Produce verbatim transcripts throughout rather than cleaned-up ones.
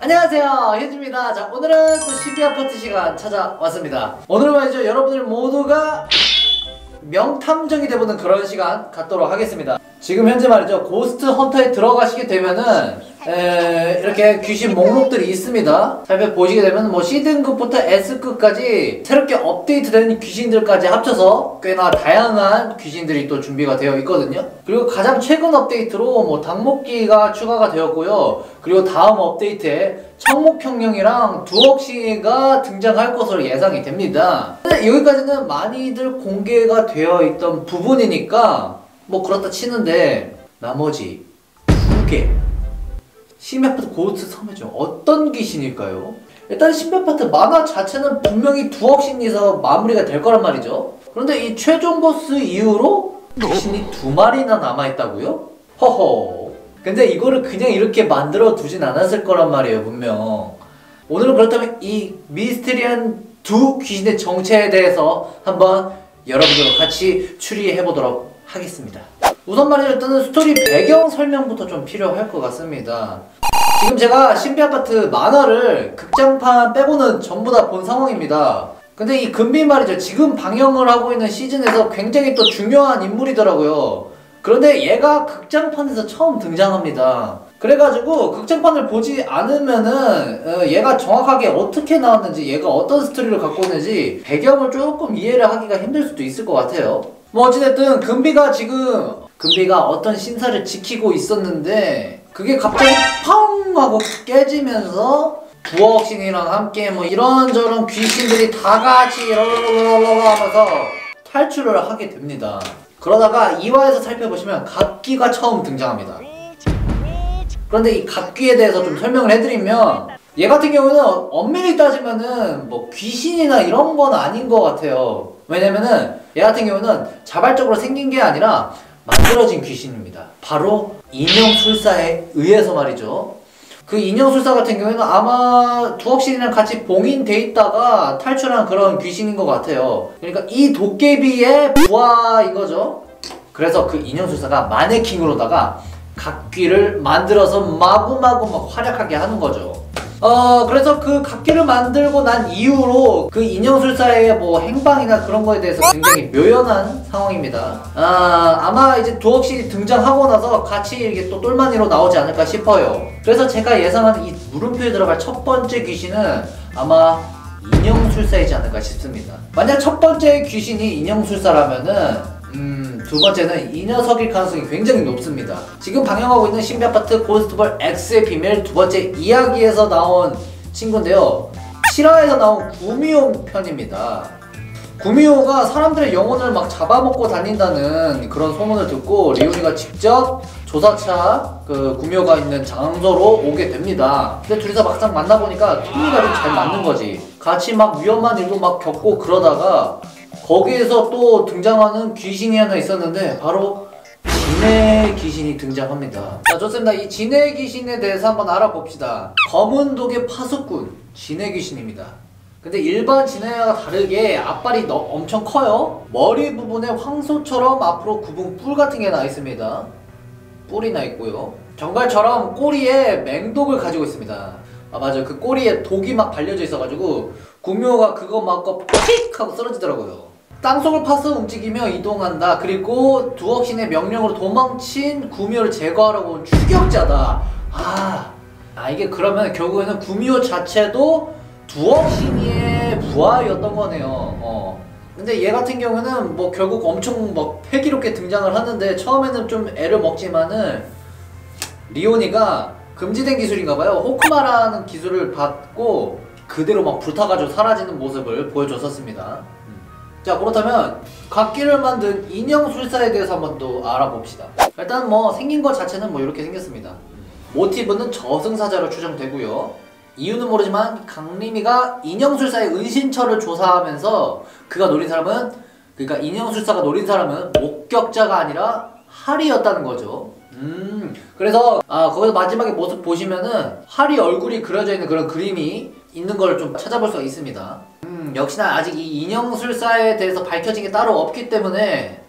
안녕하세요, 현주입니다. 자, 오늘은 또 십이 아파트 시간 찾아왔습니다. 오늘 말이죠, 여러분들 모두가 명탐정이 돼보는 그런 시간 갖도록 하겠습니다. 지금 현재 말이죠, 고스트 헌터에 들어가시게 되면은 에, 이렇게 귀신 목록들이 있습니다. 살펴보시게 되면 뭐 C등급부터 S급까지 새롭게 업데이트된 귀신들까지 합쳐서 꽤나 다양한 귀신들이 또 준비가 되어 있거든요. 그리고 가장 최근 업데이트로 뭐 당목기가 추가가 되었고요. 그리고 다음 업데이트에 청목혁령이랑 두억시가 등장할 것으로 예상이 됩니다. 근데 여기까지는 많이들 공개가 되어 있던 부분이니까 뭐 그렇다 치는데 나머지 두 개 십이아파트 고스트 섬유중 어떤 귀신일까요? 일단 십이아파트 만화 자체는 분명히 두억신에서 마무리가 될 거란 말이죠. 그런데 이 최종 보스 이후로 귀신이 두 마리나 남아있다고요? 허허. 근데 이거를 그냥 이렇게 만들어 두진 않았을 거란 말이에요, 분명. 오늘은 그렇다면 이 미스테리한 두 귀신의 정체에 대해서 한번 여러분들과 같이 추리해보도록 하겠습니다. 우선 말이죠, 일단은 스토리 배경 설명부터 좀 필요할 것 같습니다. 지금 제가 신비아파트 만화를 극장판 빼고는 전부 다 본 상황입니다. 근데 이 금비 말이죠, 지금 방영을 하고 있는 시즌에서 굉장히 또 중요한 인물이더라고요. 그런데 얘가 극장판에서 처음 등장합니다. 그래가지고 극장판을 보지 않으면은 얘가 정확하게 어떻게 나왔는지, 얘가 어떤 스토리를 갖고 있는지 배경을 조금 이해를 하기가 힘들 수도 있을 것 같아요. 뭐 어찌됐든 금비가 지금 금비가 어떤 신사를 지키고 있었는데 그게 갑자기 펑 하고 깨지면서 두억신이랑 함께 뭐 이런저런 귀신들이 다같이 랄랄랄랄 하면서 탈출을 하게 됩니다. 그러다가 이 화에서 살펴보시면 갓귀가 처음 등장합니다. 그런데 이 갓귀에 대해서 좀 설명을 해드리면 얘 같은 경우는 엄밀히 따지면은 뭐 귀신이나 이런 건 아닌 것 같아요. 왜냐면은 얘 같은 경우는 자발적으로 생긴 게 아니라 만들어진 귀신입니다. 바로 인형술사에 의해서 말이죠. 그 인형술사 같은 경우에는 아마 두억신이랑 같이 봉인돼 있다가 탈출한 그런 귀신인 것 같아요. 그러니까 이 도깨비의 부하인 거죠. 그래서 그 인형술사가 마네킹으로다가 갓귀를 만들어서 마구마구 막 활약하게 하는 거죠. 어 그래서 그 갓귀를 만들고 난 이후로 그 인형술사의 뭐 행방이나 그런 거에 대해서 굉장히 묘연한 상황입니다. 아 아마 이제 두억신이 등장하고 나서 같이 이렇게 또 똘마니로 나오지 않을까 싶어요. 그래서 제가 예상하는 이 물음표에 들어갈 첫 번째 귀신은 아마 인형술사이지 않을까 싶습니다. 만약 첫 번째 귀신이 인형술사라면은 음, 두 번째는 이 녀석일 가능성이 굉장히 높습니다. 지금 방영하고 있는 신비아파트 고스트볼 X의 비밀 두 번째 이야기에서 나온 친구인데요. 실화에서 나온 구미호 편입니다. 구미호가 사람들의 영혼을 막 잡아먹고 다닌다는 그런 소문을 듣고 리온이가 직접 조사차 그 구미호가 있는 장소로 오게 됩니다. 근데 둘이서 막상 만나보니까 케미가 좀 잘 맞는 거지. 같이 막 위험한 일도 막 겪고 그러다가 거기에서 또 등장하는 귀신이 하나 있었는데 바로 진해 귀신이 등장합니다. 자, 좋습니다. 이 진해 귀신에 대해서 한번 알아봅시다. 검은독의 파수꾼 진해 귀신입니다. 근데 일반 진해와 다르게 앞발이 너, 엄청 커요. 머리 부분에 황소처럼 앞으로 굽은 뿔 같은 게 나 있습니다. 뿔이 나 있고요. 정갈처럼 꼬리에 맹독을 가지고 있습니다. 아 맞아요, 그 꼬리에 독이 막 발려져 있어가지고 구미호가 그거 맞고 픽 하고 쓰러지더라고요. 땅속을 파서 움직이며 이동한다. 그리고 두억신의 명령으로 도망친 구미호를 제거하라고 온 추격자다. 아, 아 이게 그러면 결국에는 구미호 자체도 두억신의 부하였던 거네요. 어. 근데 얘 같은 경우는 뭐 결국 엄청 막 패기롭게 등장을 하는데 처음에는 좀 애를 먹지만은 리온이가 금지된 기술인가봐요. 호크마라는 기술을 받고 그대로 막 불타가지고 사라지는 모습을 보여줬었습니다. 자, 그렇다면 갓귀를 만든 인형술사에 대해서 한번 또 알아봅시다. 일단 뭐 생긴 것 자체는 뭐 이렇게 생겼습니다. 모티브는 저승사자로 추정되고요. 이유는 모르지만 강림이가 인형술사의 은신처를 조사하면서 그가 노린 사람은, 그러니까 인형술사가 노린 사람은 목격자가 아니라 할이였다는 거죠. 음 그래서 아 거기서 마지막에 모습 보시면은 할이 얼굴이 그려져 있는 그런 그림이 있는 걸 좀 찾아볼 수가 있습니다. 음 역시나 아직 이 인형술사에 대해서 밝혀진 게 따로 없기 때문에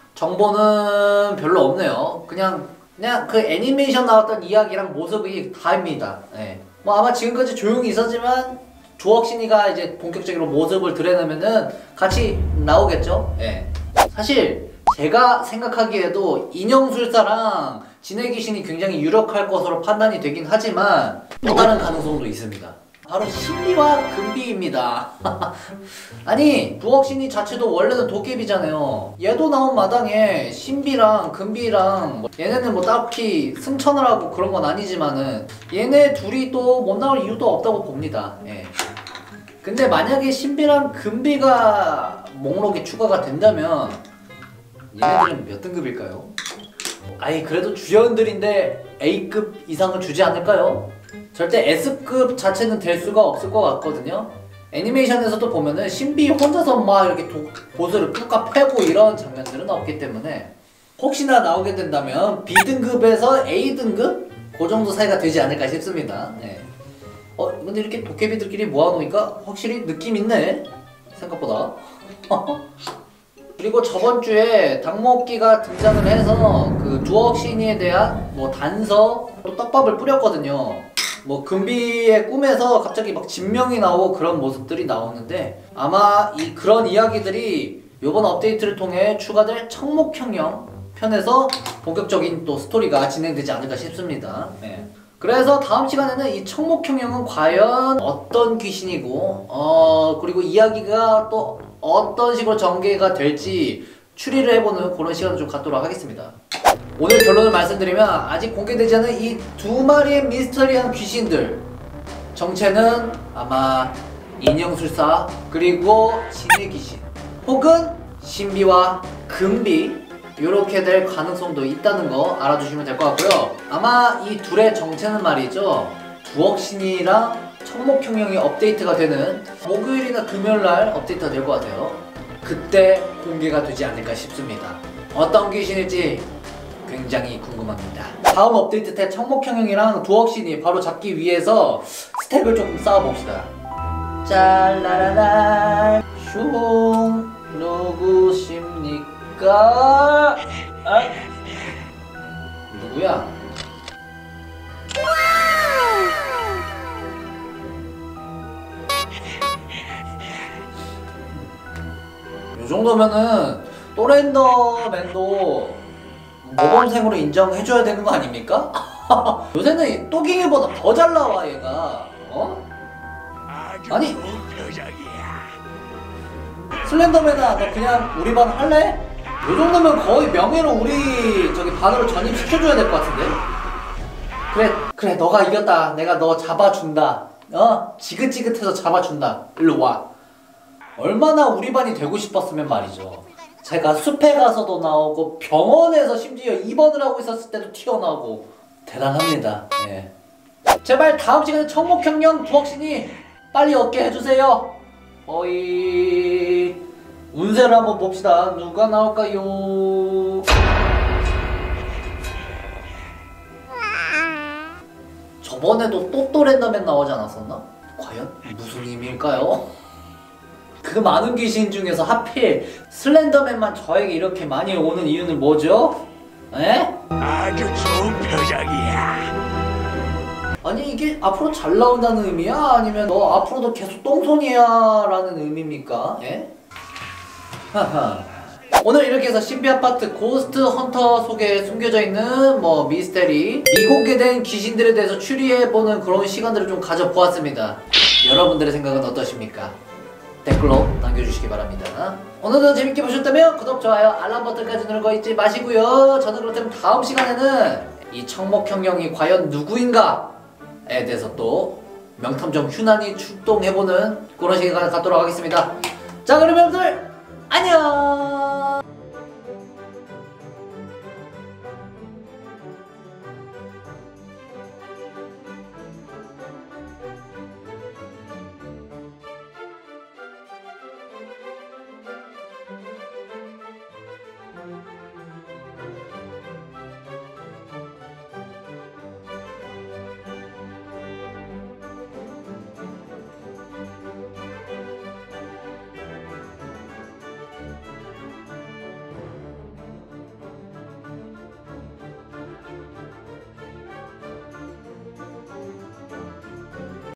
정보는 별로 없네요. 그냥 그냥 그 애니메이션 나왔던 이야기랑 모습이 다입니다. 네. 뭐 아마 지금까지 조용히 있었지만 조억신이가 이제 본격적으로 모습을 드러내면은 같이 나오겠죠? 예. 사실 제가 생각하기에도 인형술사랑 진해 귀신이 굉장히 유력할 것으로 판단이 되긴 하지만 또 다른 가능성도 있습니다. 바로 신비와 금비입니다. 아니 부억신이 자체도 원래는 도깨비잖아요. 얘도 나온 마당에 신비랑 금비랑 뭐 얘네는 뭐 딱히 승천을 하고 그런 건 아니지만은 얘네 둘이 또 못 나올 이유도 없다고 봅니다. 예. 근데 만약에 신비랑 금비가 목록에 추가가 된다면 얘네들은 몇 등급일까요? 아니 그래도 주연들인데 A급 이상을 주지 않을까요? 절대 S급 자체는 될 수가 없을 것 같거든요. 애니메이션에서도 보면은 신비 혼자서 막 이렇게 도, 보스를 뚝까 패고 이런 장면들은 없기 때문에 혹시나 나오게 된다면 B등급에서 A등급? 그 정도 사이가 되지 않을까 싶습니다. 네. 어 근데 이렇게 도깨비들끼리 모아놓으니까 확실히 느낌 있네 생각보다. 그리고 저번 주에 닭먹기가 등장을 해서 그 두억신이에 대한 뭐 단서 또 떡밥을 뿌렸거든요. 뭐 금비의 꿈에서 갑자기 막 진명이 나오고 그런 모습들이 나오는데 아마 이 그런 이야기들이 요번 업데이트를 통해 추가될 청목형형 편에서 본격적인 또 스토리가 진행되지 않을까 싶습니다. 네. 그래서 다음 시간에는 이 청목형형은 과연 어떤 귀신이고 어 그리고 이야기가 또 어떤 식으로 전개가 될지 추리를 해보는 그런 시간을 좀 갖도록 하겠습니다. 오늘 결론을 말씀드리면 아직 공개되지 않은 이 두 마리의 미스터리한 귀신들 정체는 아마 인형술사 그리고 진해 귀신 혹은 신비와 금비 이렇게 될 가능성도 있다는 거 알아두시면 될 것 같고요. 아마 이 둘의 정체는 말이죠 두억신이랑 청목형형이 업데이트가 되는 목요일이나 금요일날 업데이트가 될 것 같아요. 그때 공개가 되지 않을까 싶습니다. 어떤 귀신일지 굉장히 궁금합니다. 다음 업데이트 때 청목형형이랑 두억신이 바로 잡기 위해서 스택을 조금 쌓아봅시다. 짤라라라 슝 누구십니까? 아? 누구야? 이 정도면은 또렌더맨도 모범생으로 인정해줘야 되는 거 아닙니까? 요새는 또갱이보다 더 잘 나와 얘가. 어? 아니 슬렌더맨아 너 그냥 우리 반 할래? 요 정도면 거의 명예로 우리 저기 반으로 전입시켜줘야 될 것 같은데? 그래 그래 너가 이겼다. 내가 너 잡아준다. 어? 지긋지긋해서 잡아준다. 일로 와. 얼마나 우리 반이 되고 싶었으면 말이죠. 제가 숲에 가서도 나오고 병원에서 심지어 입원을 하고 있었을 때도 튀어나오고 대단합니다. 예. 제발 다음 시간에 청목형형 두억신이 빨리 얻게 해주세요. 어이 운세를 한번 봅시다. 누가 나올까요? 저번에도 또 또렌더맨 나오지 않았었나? 과연 무슨 의미일까요? 그 많은 귀신 중에서 하필 슬렌더맨만 저에게 이렇게 많이 오는 이유는 뭐죠? 에? 아주 좋은 표정이야. 아니 이게 앞으로 잘 나온다는 의미야? 아니면 너 앞으로도 계속 똥손이야? 라는 의미입니까? 예? 하하. 오늘 이렇게 해서 신비아파트 고스트 헌터 속에 숨겨져 있는 뭐 미스테리 미공개된 귀신들에 대해서 추리해보는 그런 시간들을 좀 가져보았습니다. 여러분들의 생각은 어떠십니까? 댓글로 남겨주시기 바랍니다. 오늘도 재밌게 보셨다면 구독, 좋아요, 알람 버튼까지 누르는 거 잊지 마시고요. 저는 그렇다면 다음 시간에는 이 청목형형이 과연 누구인가에 대해서 또 명탐정 휴난이 출동해보는 그런 시간 갖도록 하겠습니다. 자 그럼 여러분들 안녕.